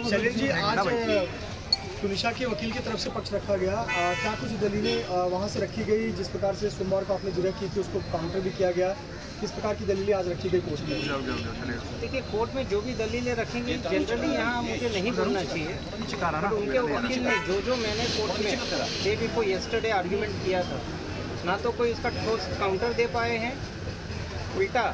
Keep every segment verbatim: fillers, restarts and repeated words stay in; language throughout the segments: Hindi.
शैलेश जी, आज तुनिशा के वकील की तरफ से पक्ष रखा गया, आ, क्या कुछ दलीलें वहां से रखी गई? जिस प्रकार से सोमवार को आपने जिरह की थी उसको काउंटर भी किया गया, किस प्रकार की दलीलें आज रखी गई कोर्ट में? देखिए, कोर्ट में जो भी दलीलें रखेंगी जनरली यहाँ मुझे नहीं बोलना चाहिए, तो उनके वकील ने जो जो मैंने कोर्ट में डे बिफोर यस्टरडे आर्ग्यूमेंट किया था, ना तो कोई उसका ठोस काउंटर दे पाए हैं। उल्टा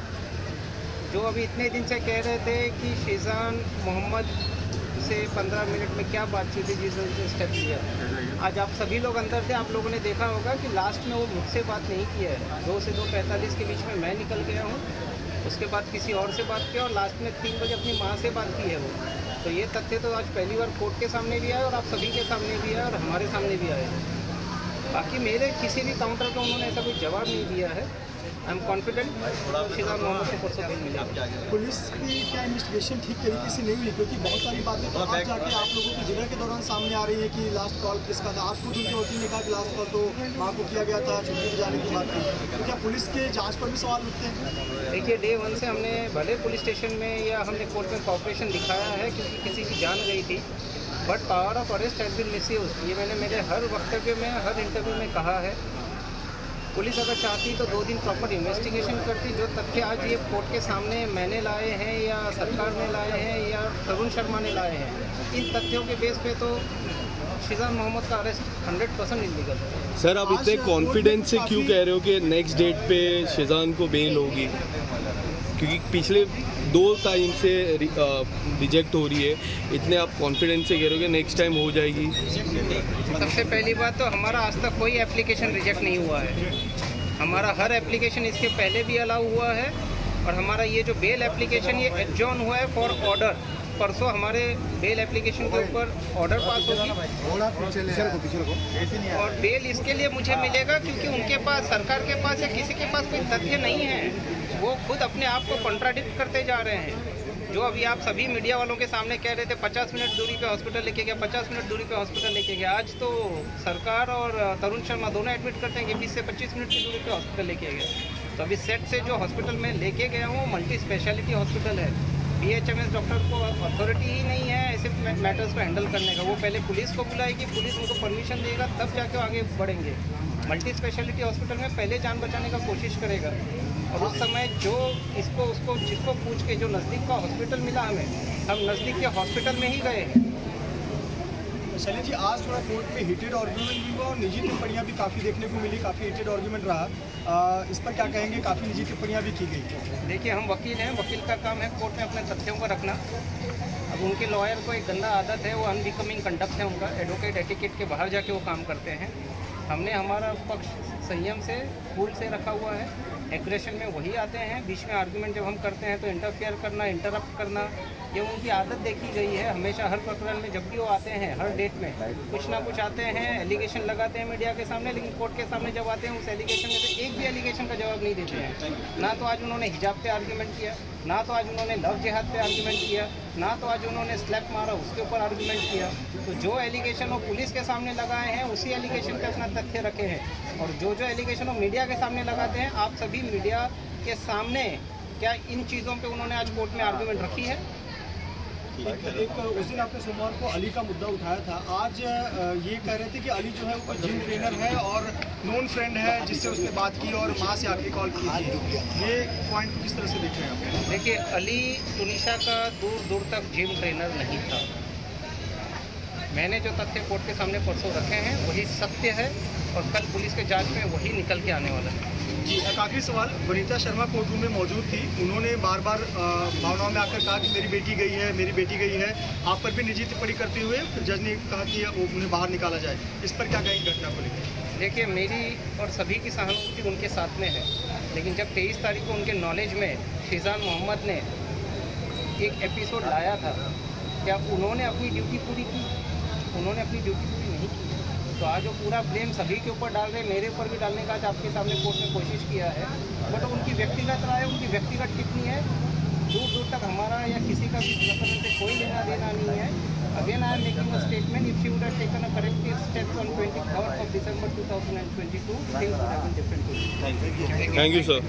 जो अभी इतने दिन से कह रहे थे कि शीजान मोहम्मद से पंद्रह मिनट में क्या बातचीत थी जिस वजह से स्टेप लिया, आज आप सभी लोग अंदर थे, आप लोगों ने देखा होगा कि लास्ट में वो मुझसे बात नहीं किया है। दो से दो पैंतालीस के बीच में मैं निकल गया हूँ, उसके बाद किसी और से बात किया और लास्ट में तीन बजे अपनी माँ से बात की है वो। तो ये तथ्य तो आज पहली बार कोर्ट के सामने भी आए और आप सभी के सामने भी आए और हमारे सामने भी आए। बाकी मेरे किसी भी काउंटर का उन्होंने ऐसा कोई जवाब नहीं दिया है। I am confident Sheezan Mohammad को परसों दिन मिलेगा। पुलिस की क्या इन्वेस्टिगेशन ठीक तरीके से नहीं हुई? क्योंकि बहुत सारी बातें तो आज जाके आप लोगों की जिरह के दौरान सामने आ रही है कि लास्ट कॉल किसका था। आज खुद उनके वकील ने कहा कि लास्ट कॉल तो माँ को किया गया था, छुट्टी पर जाने की बात थी। तो क्या पुलिस के जाँच पर भी सवाल उठते हैं? देखिए, डे वन से हमने भले पुलिस स्टेशन में या हमने कोर्ट में कॉपरेशन दिखाया है क्योंकि किसी की जान गई थी, but power of arrest has been misused. ये मैंने मेरे हर वक्तव्य में, हर इंटरव्यू में कहा है। पुलिस अगर चाहती तो दो दिन प्रॉपर इन्वेस्टिगेशन करती। जो तथ्य आज ये कोर्ट के सामने मैंने लाए हैं या सरकार ने लाए हैं या तरुण शर्मा ने लाए हैं, इन तथ्यों के बेस पे तो शीजान मोहम्मद का अरेस्ट हंड्रेड परसेंट इलीगल है। सर, आप इतने कॉन्फिडेंस से क्यों कह रहे हो कि नेक्स्ट डेट पे शीजान को बेल होगी? क्योंकि पिछले दो टाइम से रिजेक्ट हो रही है, इतने आप कॉन्फिडेंस से कह रहे हो कि नेक्स्ट टाइम हो जाएगी? सबसे पहली बात तो हमारा आज तक कोई एप्लीकेशन रिजेक्ट नहीं हुआ है। हमारा हर एप्लीकेशन इसके पहले भी अलाउ हुआ है और हमारा ये जो बेल एप्लीकेशन ये एडजॉर्न हुआ है फॉर ऑर्डर। परसों हमारे बेल एप्लीकेशन के ऊपर ऑर्डर पास होगी और बेल इसके लिए मुझे मिलेगा क्योंकि उनके पास, सरकार के पास या किसी के पास कोई तथ्य नहीं है। वो खुद अपने आप को कॉन्ट्राडिक्ट करते जा रहे हैं। जो अभी आप सभी मीडिया वालों के सामने कह रहे थे पचास मिनट दूरी पे हॉस्पिटल लेके गया, पचास मिनट दूरी पे हॉस्पिटल लेके गया, आज तो सरकार और तरुण शर्मा दोनों एडमिट करते हैं कि बीस से पच्चीस मिनट की दूरी पे हॉस्पिटल लेके गया। तो अभी सेट से जो हॉस्पिटल में लेके गया हूँ मल्टी स्पेशलिटी हॉस्पिटल है। B H M S doctor को अथॉरिटी ही नहीं है ऐसे मैटर्स को हैंडल करने का। वो पहले पुलिस को बुलाएगी, पुलिस उनको परमिशन देगा, तब जाके आगे बढ़ेंगे। मल्टी स्पेशलिटी हॉस्पिटल में पहले जान बचाने का कोशिश करेगा और उस समय जो इसको उसको जिसको पूछ के जो नज़दीक का हॉस्पिटल मिला हमें, हम नज़दीक के हॉस्पिटल में ही गए हैं। शैलेश जी, आज थोड़ा कोर्ट में हीटेड आर्ग्यूमेंट भी हुआ और निजी टिप्पणियाँ भी काफ़ी देखने को मिली, काफ़ी हीटेड आर्ग्यूमेंट रहा। आ, इस पर क्या कहेंगे? काफ़ी निजी टिप्पणियाँ भी की गई। देखिए, हम वकील हैं, वकील का काम है कोर्ट में अपने तथ्यों को रखना। अब उनके लॉयर को एक गंदा आदत है, वो अनबिकमिंग कंडक्ट है उनका, एडवोकेट एटिकेट के बाहर जाके वो काम करते हैं। हमने हमारा पक्ष संयम से, फूल से रखा हुआ है। एग्रेशन में वही आते हैं, बीच में आर्गुमेंट जब हम करते हैं तो इंटरफेयर करना, इंटरप्ट करना, ये उनकी आदत देखी गई है। हमेशा हर प्रकरण में जब भी वो आते हैं, हर डेट में कुछ ना कुछ आते हैं, एलिगेशन लगाते हैं मीडिया के सामने, लेकिन कोर्ट के सामने जब आते हैं उस एलिगेशन में से एक भी एलिगेशन का जवाब नहीं देते हैं। ना तो आज उन्होंने हिजाब पे आर्गूमेंट किया, ना तो आज उन्होंने लव जिहाद पे आर्गूमेंट किया, ना तो आज उन्होंने स्लैप मारा उसके ऊपर आर्गूमेंट किया। तो जो एलिगेशन वो पुलिस के सामने लगाए हैं उसी एलिगेशन पे अपना तथ्य रखे हैं और जो जो एलिगेशन वो मीडिया के सामने लगाते हैं, आप सभी मीडिया के सामने क्या इन चीज़ों पे उन्होंने आज कोर्ट में आर्गूमेंट रखी है? एक, एक उस दिन आपने सोमवार को अली का मुद्दा उठाया था, आज ये कह रहे थे कि अली जो है वो जिम ट्रेनर है और नोन फ्रेंड है जिससे उसने बात की और माँ से आके कॉल की थी। ये पॉइंट किस तरह से देख रहे हैं आप? देखिए, अली तुनिशा का दूर दूर तक जिम ट्रेनर नहीं था। मैंने जो तथ्य कोर्ट के सामने परसों रखे हैं वही सत्य है और कल पुलिस के जांच में वही निकल के आने वाला है। जी, एक आखिरी सवाल। वनीता शर्मा कोर्ट रूम में मौजूद थी, उन्होंने बार बार भावनाओं में आकर कहा कि मेरी बेटी गई है, मेरी बेटी गई है। आप पर भी निजी टिप्पणी करते हुए फिर जज ने कहा कि वो उन्हें बाहर निकाला जाए। इस पर क्या कहेंगे घटना को लेकर? देखिए, मेरी और सभी की सहानुभूति उनके साथ में है, लेकिन जब तेईस तारीख को उनके नॉलेज में शीजान मोहम्मद ने एक एपिसोड लाया था, क्या उन्होंने अपनी ड्यूटी पूरी की? उन्होंने अपनी ड्यूटी पूरी नहीं की। तो आज वो पूरा ब्लेम सभी के ऊपर डाल रहे, मेरे ऊपर भी डालने का आज आपके सामने कोर्ट में कोशिश किया है। बट उनकी व्यक्तिगत राय, उनकी व्यक्तिगत टिप्पणी है, दूर दूर तक हमारा या किसी का भी प्रकरण से कोई लेना देना नहीं है। Again I am making a statement, if she would have taken a corrective steps on twenty third of December two thousand twenty two, things would have been different. Thank you sir.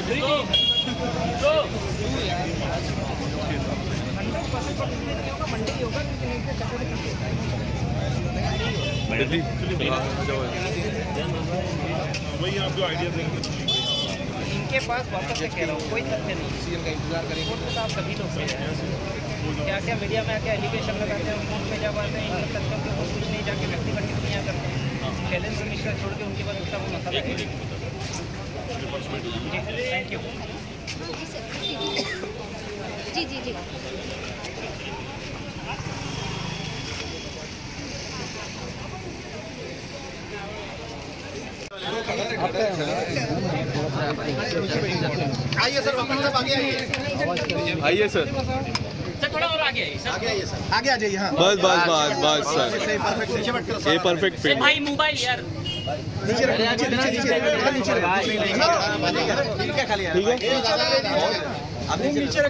वही आपको आइडिया देंगे। इनके पास वापस से कह रहा हूँ कोई तथ्य नहीं, सीएम का इंतजार करेंगे तो आप सभी लोग क्या क्या मीडिया में आके एलिगेशन लगाते हैं, कोर्ट में जब आते हैं इन तथ्यों के ऊपर कुछ नहीं, जाके व्यक्तिगत टिप्पणियाँ करते हैं, शैलेंद्र मिश्रा छोड़ के उनके बाद उसका वो मसला है। Thank you. जी जी जी आइए सर, वापस से आगे आइए। आइए सर, सर थोड़ा और आगे आइए, आगे आइए सर, आगे आ जाइए। हाँ बस बस बस बस सर, परफेक्ट, नीचे बैठ करो ये परफेक्ट फिट। भाई मोबाइल यार नीचे रखो, नीचे नीचे नीचे नीचे ठीक है। आप नीचे